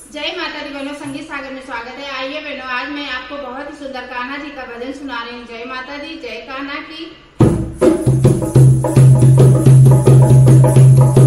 जय माता दी बहनों, संगीत सागर में स्वागत है। आइए बहनों, आज मैं आपको बहुत ही सुंदर कान्हा जी का भजन सुना रही हूँ। जय माता दी, जय कान्हा की।